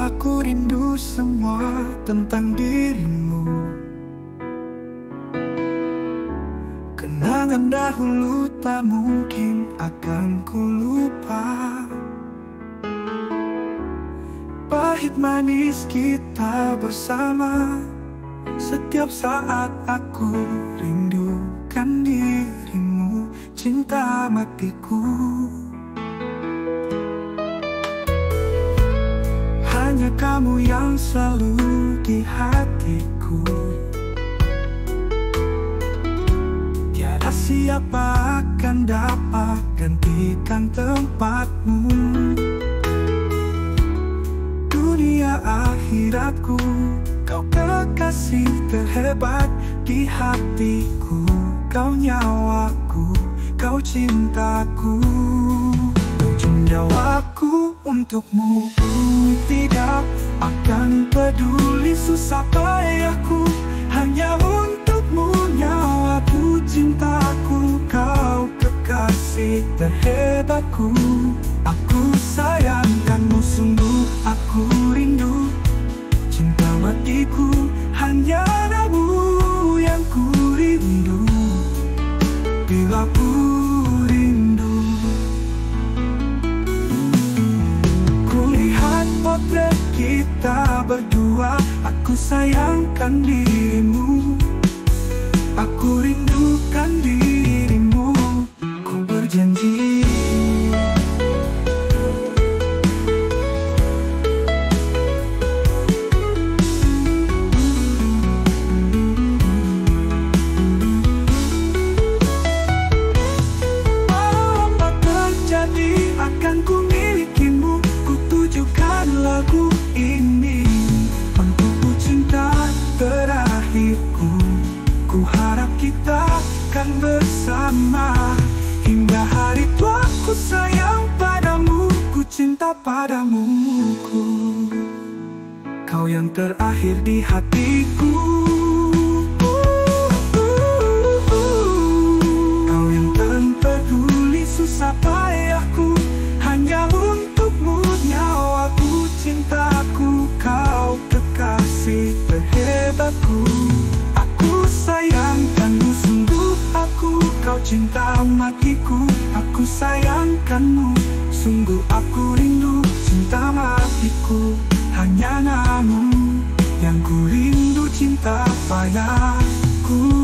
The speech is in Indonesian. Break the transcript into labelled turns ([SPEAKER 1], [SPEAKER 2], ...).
[SPEAKER 1] aku rindu semua tentang dirimu. Kenangan dahulu tak mungkin akan ku lupa. Pahit manis kita bersama. Setiap saat aku rindukan dirimu, cinta matiku. Hanya kamu yang selalu di hatiku. Tiada siapa akan dapat gantikan tempatmu. Dunia akhiratku, kau kekasih terhebat di hatiku. Kau nyawaku, kau cintaku. Nyawaku untukmu, tidak akan peduli susah payahku. Hanya untukmu nyawaku, cintaku. Kau kekasih terhebatku. Aku sayangkanmu, sungguh aku rindu. Cinta matiku, hanya kamu yang ku rindu. Bila ku rindu, kulihat potret kita berdua. Aku sayangkan dirimu, aku rindukan dirimu. Ku berjanji akan ku milikimu. Ku tujukan lagu ini untukmu, cinta terakhirku. Ku harap kita akan bersama hingga hari tua. Ku sayang padamu, ku cinta padamu. Kau yang terakhir di hatiku. Kau yang tanpa peduli susah payahku. Hanya untukmu nyawaku, cintaku. Kau kekasih terhebatku. Aku sayangkanmu, sungguh aku. Kau cinta matiku. Aku sayangkanmu, sungguh aku rindu. Cinta matiku, hanya kamu yang ku rindu. Cinta padaku.